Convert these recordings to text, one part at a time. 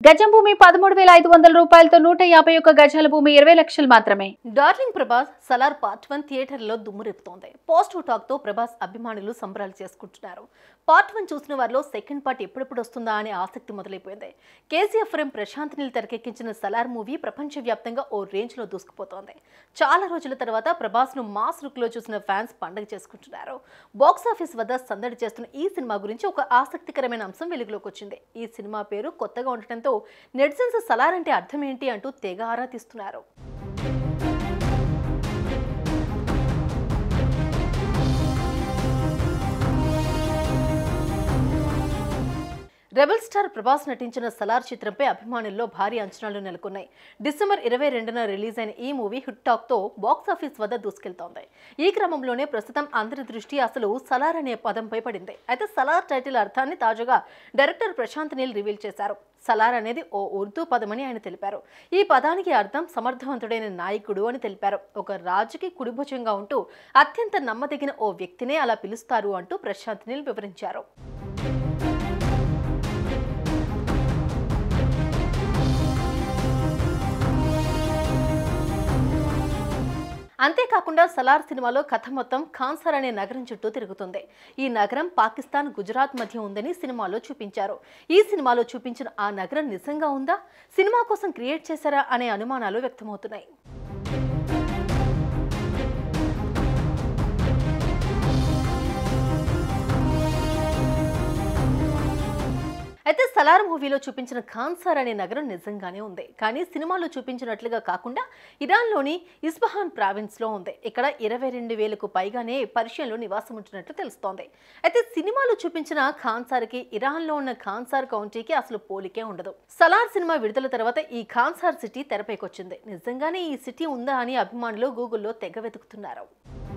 గజం భూమి 13,500 రూపాయలతో 151 గజాల భూమి 20 లక్షలు మాత్రమే. డార్లింగ్ ప్రభాస్ సలార్ పార్ట్ 1 థియేటర్లో దుమ్ము రేపుతోంది. పాజిటివ్ టాక్ తో ప్రభాస్ అభిమానులు సంబరాలు చేసుకుంటున్నారు. పార్ట్ 1 చూసిన వారిలో సెకండ్ పార్ట్ ఎప్పుడెప్పుడు వస్తుందా అనే ఆసక్తి మొదలైపోయింది. కేసీఎఫ్ ప్రశాంత్ నీల్ తెరకెక్కించిన సలార్ మూవీ ప్రపంచవ్యాప్తంగా ఓ రేంజ్ లో దూసుకుపోతోంది. చాలా రోజుల తర్వాత ప్రభాస్ ను మాస్ లుక్ లో చూసిన ఫ్యాన్స్ పండుగ చేసుకుంటున్నారు. బాక్స్ ఆఫీస్ వద్ద సందడి చేస్తున్న ఈ సినిమా గురించి ఒక ఆసక్తికరమైన అంశం వెలుగులోకి వచ్చింది. ఈ సినిమా పేరు కొత్తగా ఉండటంతో నెటిజన్స్ సలార్ అంటే అర్థం ఏంటి అంటూ తెగ ఆరా తీస్తున్నారు. రెబల్ స్టార్ ప్రభాస్ నటించిన సలార్ చిత్రంపై అభిమానుల్లో భారీ అంచనాలు నెలకొన్నాయి. డిసెంబర్ 22న రిలీజ్ అయిన ఈ మూవీ హిట్ టాక్ తో బాక్స్ ఆఫీస్ వద్ద దూసుకెళ్తోంది. ఈ క్రమంలోనే ప్రస్తుతం అందరి దృష్టి అసలు సలార్ అనే పదంపై పడింది. అయితే సలార్ టైటిల్ అర్థాన్ని తాజాగా డైరెక్టర్ ప్రశాంత్ నీల్ రివీల్ చేశారు. సలార్ అనేది ఓ ఉర్దూ పదమని ఆయన తెలిపారు. ఈ పదానికి అర్థం సమర్థవంతుడైన నాయకుడు అని తెలిపారు. ఒక రాజుకి కుడిభుజంగా ఉంటూ అత్యంత నమ్మదగిన ఓ వ్యక్తినే అలా పిలుస్తారు అంటూ ప్రశాంత్ నీల్ వివరించారు. అంతేకాకుండా సలార్ సినిమాలో కథ మొత్తం ఖాన్సార్ అనే నగరం చుట్టూ తిరుగుతుంది. ఈ నగరం పాకిస్తాన్, గుజరాత్ మధ్య ఉందని సినిమాలో చూపించారు. ఈ సినిమాలో చూపించిన ఆ నగరం నిజంగా ఉందా, సినిమా కోసం క్రియేట్ చేశారా అనే అనుమానాలు వ్యక్తమవుతున్నాయి. అయితే సలార్ మూవీలో చూపించిన ఖాన్సార్ అనే నగరం నిజంగానే ఉంది. కానీ సినిమాలో చూపించినట్లుగా కాకుండా ఇరాన్లోని ఇస్ఫహాన్ ప్రావిన్స్ లో ఉంది. ఇక్కడ 22,000కు పైగానే పర్షియన్లో నివాసం ఉంటున్నట్లు తెలుస్తోంది. అయితే సినిమాలో చూపించిన ఖాన్సార్కి ఇరాన్లో ఉన్న ఖాన్సార్ కౌంటీకి అసలు పోలికే ఉండదు. సలార్ సినిమా విడుదల తర్వాత ఈ ఖాన్సార్ సిటీ తెరపైకొచ్చింది. నిజంగానే ఈ సిటీ ఉందా అని అభిమానులు గూగుల్లో తెగ వెతుకుతున్నారు.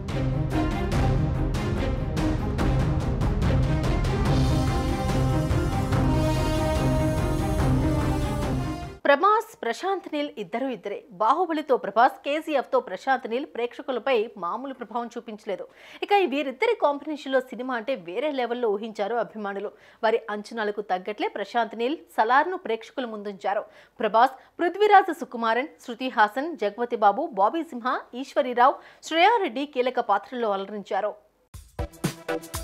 ప్రభాస్, ప్రశాంత్ నీల్ ఇద్దరే. బాహుబలితో ప్రభాస్, కేజీఎఫ్ తో ప్రశాంత్ నీల్ ప్రేక్షకులపై మామూలు ప్రభావం చూపించలేదు. ఇక వీరిద్దరి కాంబినేషన్ లో సినిమా అంటే వేరే లెవెల్లో ఊహించారు అభిమానులు. వారి అంచనాలకు తగ్గట్లే ప్రశాంత్ నీల్ సలార్ ను ప్రేక్షకుల ముందుంచారు. ప్రభాస్, పృథ్వీరాజ్ సుకుమారన్, శృతి హాసన్, జగపతి బాబు, బాబీ సింహ, ఈశ్వరీరావు, శ్రేయారెడ్డి కీలక పాత్రల్లో అలరించారు.